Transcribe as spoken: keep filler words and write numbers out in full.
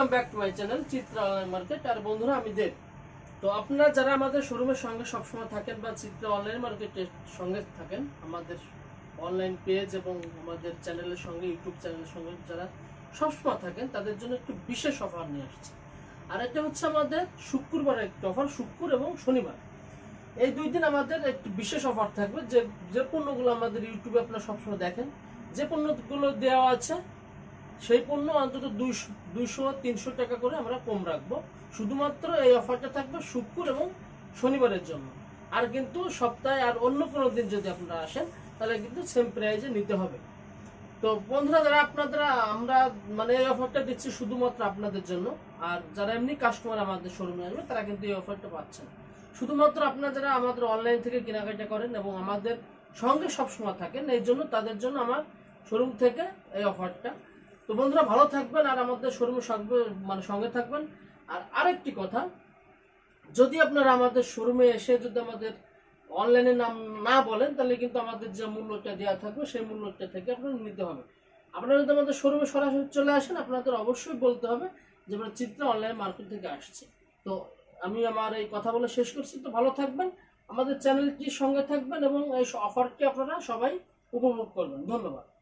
Welcome back to my channel Chitra online market. আর বন্ধুরা, আমি দেব। তো আপনারা যারা আমাদের শোরুমের সঙ্গে সবসময় থাকেন বা চিত্রা অনলাইন মার্কেটের সঙ্গে থাকেন, আমাদের অনলাইন পেজ এবং আমাদের চ্যানেলের সঙ্গে ইউটিউব চ্যানেলের সঙ্গে যারা সবসময় থাকেন, তাদের জন্য একটু বিশেষ অফার নিয়ে আসছে। আর এটা হচ্ছে আমাদের শুক্রবারের একটি অফার, শুক্র এবং শনিবার এই দুই দিন আমাদের একটু বিশেষ অফার থাকবে। যে যে পণ্যগুলো আমাদের ইউটিউবে আপনারা সবসময় দেখেন, যে পণ্যগুলো দেওয়া আছে সেই পণ্য অন্তত দুইশো দুইশো তিনশো টাকা করে আমরা কম রাখবো। শুধুমাত্র এই অফারটা থাকবে শুক্র এবং শনিবারের জন্য। আর কিন্তু সপ্তাহে আর অন্য কোনো দিন যদি আপনারা আসেন, তাহলে কিন্তু সেম প্রাইজে নিতে হবে। তো বন্ধুরা, যারা আপনারা আমরা মানে এই অফারটা দিচ্ছি শুধুমাত্র আপনাদের জন্য। আর যারা এমনি কাস্টমার আমাদের শোরুমে আসবে, তারা কিন্তু এই অফারটা পাচ্ছেন। শুধুমাত্র আপনারা যারা আমাদের অনলাইন থেকে কেনাকাটা করেন এবং আমাদের সঙ্গে সবসময় থাকেন, এই জন্য তাদের জন্য আমার শোরুম থেকে এই অফারটা। তো বন্ধুরা, ভালো থাকবেন আর আমাদের শোরুমের সঙ্গে মানে সঙ্গে থাকবেন। আর আরেকটি কথা, যদি আপনারা আমাদের শোরুমে এসে যদি আমাদের অনলাইনে নাম না বলেন, তাহলে কিন্তু আমাদের যে মূল্যটা দেওয়া থাকবে সেই মূল্যটা থেকে আপনারা নিতে হবে। আপনারা যদি আমাদের শোরুমে সরাসরি চলে আসেন, আপনাদের অবশ্যই বলতে হবে যে আমরা চিত্রা অনলাইন মার্কেট থেকে আসছি। তো আমি আমার এই কথা বলে শেষ করছি। তো ভালো থাকবেন, আমাদের চ্যানেলটির সঙ্গে থাকবেন এবং এই অফারটি আপনারা সবাই উপভোগ করবেন। ধন্যবাদ।